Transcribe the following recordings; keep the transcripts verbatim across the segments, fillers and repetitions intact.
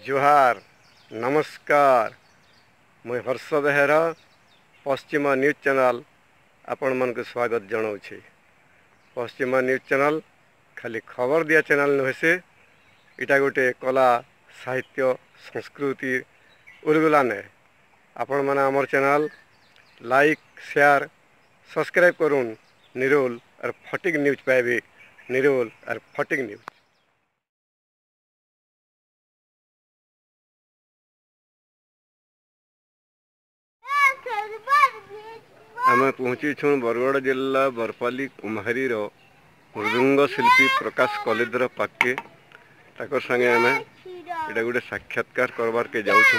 जोहार नमस्कार मुई हर्ष बेहेरा पश्चिमा न्यूज चैनल आपण मन को स्वागत जनाऊे। पश्चिमा न्यूज चैनल खाली खबर दिया चैनल नुहे से इटा गोटे कला साहित्य संस्कृति उलगुला ने आपण मैंने आमर चैनल लाइक शेयर सब्सक्राइब करूँ निरोल और फटिक न्यूज पाइबे निरोल और फटिक न्यूज। आम पहुँची छूँ बरगढ़ जिला बरपाली कुम्हारी मृदुंग शिल्पी प्रकाश कलेदर पाके ताकर संगे आम इटा गोटे साक्षात्कार करवार के जाऊँ।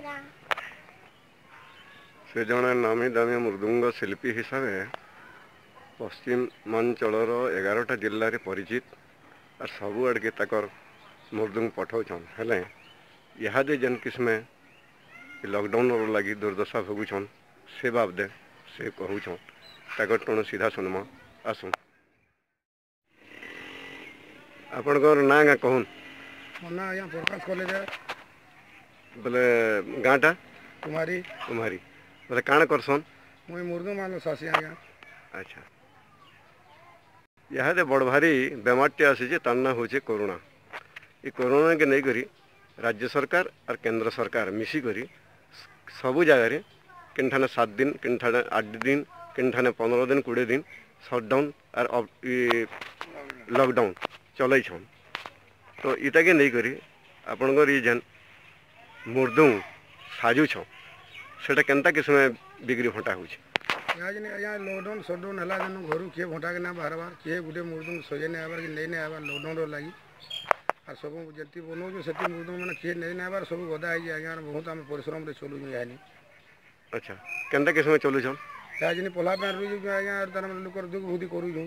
से जड़े नामी दामी मृदुंग शिल्पी हिसाब से पश्चिमांचल एगारटा जिले में परिचित और सबू आड़ के ताकर मृदुंग पठाऊन हेले इहादे जेन किस्म लॉकडाउन लगी दुर्दशा भोगुन से बाबदे से कहूँ ताकर टोण सीधा सुनमा आसुन। आपणकर ना गाँ कहून ना आज्ञा प्रकाश कॉलेज बोले गाँटा कुमारी कुमारी बोले काण करसन मुई मुर्दू मान सासी आज्ञा। अच्छा इहादे बड़ भारी बेमारटे आसी तार ना हूँ कोरोना। ये कोरोना के नहीं करी राज्य सरकार और केंद्र सरकार मिसिकरी सबू जगार किन सात दिन किन आठ दिन किन पंद्रह दिन कोड़े दिन सटडाउन और लॉकडाउन चल छन। तो इटा के नहीं करी आपणकर ये जेन मुर्दुंग साजु छो सेटा केनता किस्म बिक्री भंटा हो लॉकडाउन सटडाउन है जेन घर किए भंटा के ना बाहर किए गोटे मुर्दुंग सजे नहीं आबार कि नहीं नहीं आबार लॉकडाउन लगी और सब जी बनाऊँ से मुर्दुंग मैंने किए नहीं नहीं आबार सब गदा है आज्ञा बहुत आम परिश्रम से चलुँ यानी। अच्छा केनता किस्म चलुछ यानी पला पैंट रुझु आज्ञा तार लोकर दुख बुद्धि करूँ।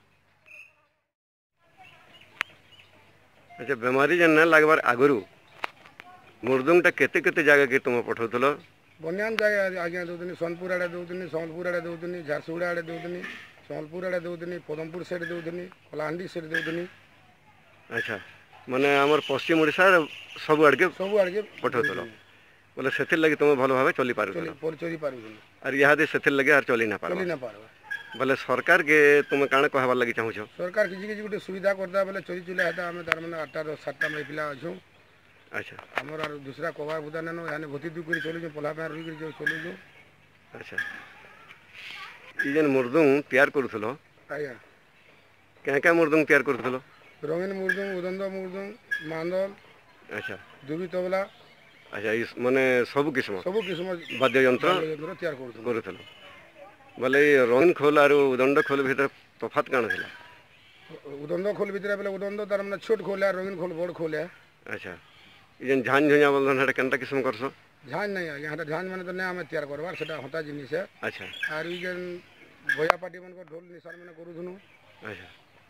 अच्छा बेमारी जेन ना लगवार आगुरी मुर्दुंगटा केते केते जगह के तुम पठाउथलो बनियान जगह आज्ञा दौनी सोनपुर आड़े दौनी सम्बलपुर आड़े दौनी झारसुगुड़ा आड़े दौनी सम्बलपुर आड़े दौनी पदमपुर साइड दौनी कलाहांडी साइड दौनी। अच्छा माने आमर पश्चिम ओडिशा सब आड़के सब आड़के पठाउथलो बोले से लगे तुम भल भाव चली पार चली पार और इहादे से लगे और चली ना पार चली ना पार बोले सरकार के तुम काण कहबार लगी चाहूछ सरकार किसी किसी गोटे सुविधा करता बोले चली चुला है आम तार मैंने आठटा सातटा मेरे पिला अच्छू। अच्छा आमर और दूसरा कबार बुदा नान यानी भती दुख कर चलुँ पला पैर रुई कर चलुँ। अच्छा ये जेन मुर्दुंग तैयार करूथलो आज्ञा क्या क्या मुर्दुंग तैयार करूथलो रंगीन मुर्दुंग उदंद मुर्दुंग मांदल अच्छा दुबी तबला अच्छा इस माने सब किस्म सब किस्म वाद्य यंत्र तैयार करूथलो बोले रंगीन खोल और उदंड खोल भीतर तफात काण थिला उदंद खोल भीतर बोले उदंद तार मैंने छोट खोल है रंगीन खोल बड़ खोल है। अच्छा ये झान झुंझा बोलते हैं केनता किस्म करसो झान नहीं है यहाँ झान मैंने तो नहीं आम तैयार करवार से हता जिनिस है। अच्छा और ये जेन भैया पार्टी मन को ढोल निशान मैंने करूँ। अच्छा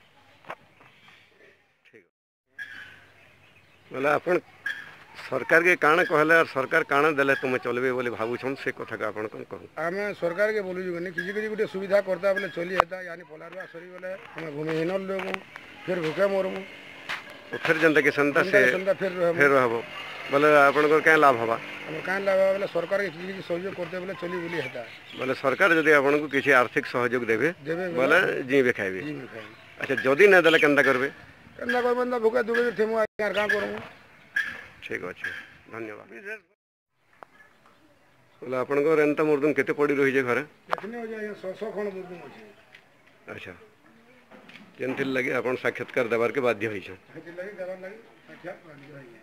ठीक बोले अपन सरकार के काण कहले और सरकार काण देले तुम चलबे बोले भावुछन से कथा का अपन कौन कहूँ आम सरकार के बोलूँ कि किसी किसी गोटे सुविधा करता बोले चली हेता यानी पलारुआ सरी बोले आम भूमिहीन लोग फिर भूखे मरमु फिर जनता के संता से फिर फिर रहबो बोले आपनकर क्या लाभ हवा क्या लाभ बोले सरकार के किसी किसी सहयोग करते बोले चली बोली हेता बोले सरकार जदि आपको किसी आर्थिक सहयोग देबे देबे बोले जीवे खाइबे। जी खाई अच्छा जदि ना देले केनता करबे केनता करबे भूखे दुखे थेमु आज्ञा का करमु। ठीक अच्छे धन्यवाद बोले आपनकर एंता मुर्दुंग केते पड़ी रही जे घरे एखने हो जाय सौ सौ खण मुर्दुंग अछि। अच्छा जेनथिल लगे आपन साक्षात्कार देबार के बाध्य होई छ हेति लगे देबार लगे साक्षात बाध्य होई।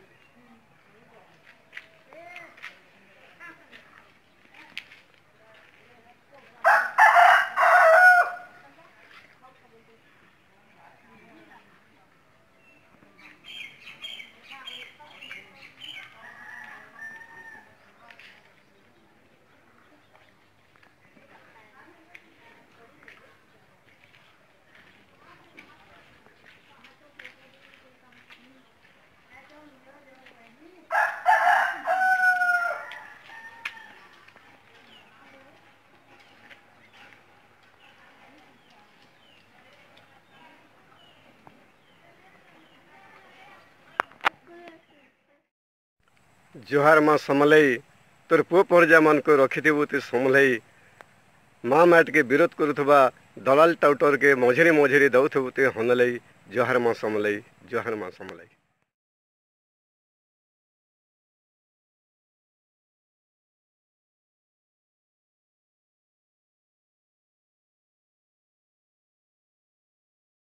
जुहार माँ समलई तोर पुओ परजा मान को रखिथिबु तु समलई माँ मैट के विरोध करुथबा दलाल टाउटर के मझिरे मझिरे दउथबु तु हनलई जुहार माँ समलई जुहार माँ समलई।